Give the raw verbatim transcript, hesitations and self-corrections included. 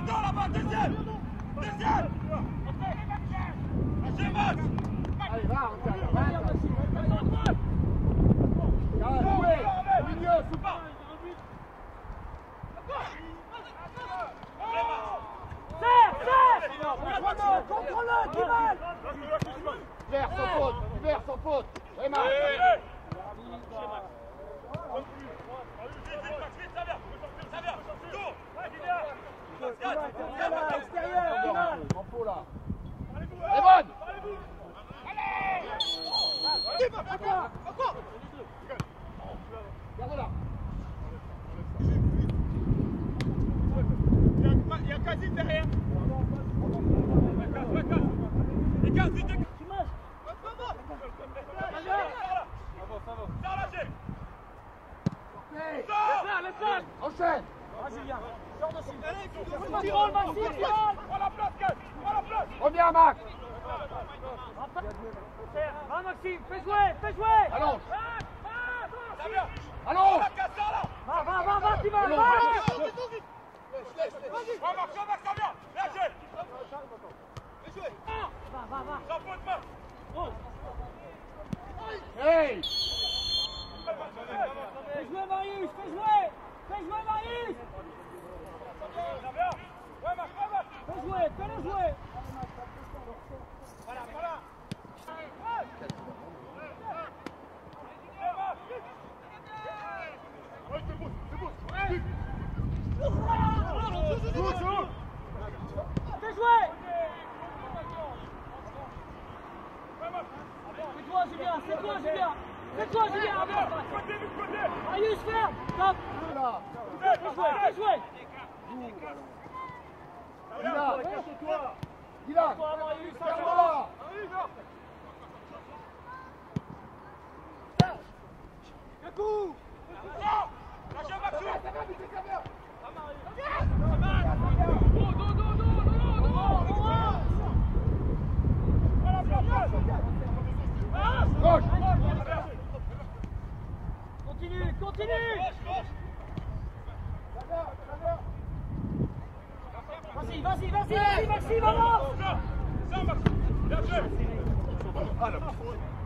Attends là-bas, deuxième. Deuxième. Lâchez Max. Allez, va, on tient, va, Allez, milieu, sous pas. Serre, serre. Contrôle-le, Kival. Divers sans faute, divers sans faute. Vraiment. En faux là. Elle est bonne. Garde-la. Il y a quasi derrière. Les gars, vite. Enchaîne. Reviens Max. Va Maxime, fais jouer, fais jouer. Allons. Allons. Va, va, va, va, tu vas, va. Va Max, va Max, ça vient. Lâchez. Va, va, va. Sans faute, Max. Hey. Fais jouer Marius, fais jouer. Fais jouer Marius. Ça vient. Ouais Max, ouais Max. Fais jouer, fais-le jouer. Voilà, voilà. Ouais, c'est bon, c'est bon. Fais jouer. C'est toi Julien, c'est toi Julien. C'est toi Julien. Côté, du côté. Marius, ferme. Stop. Là. Fais jouer, fais jouer. Dila. C'est toi. Dila. Toi Marius, Garde-la. coup. Lâchez Max. Gauche. Continue, continue. Vas-y, vas-y, vas-y, vas-y, Maxime, avance. Ça, Max. Lâchez. Ah, là.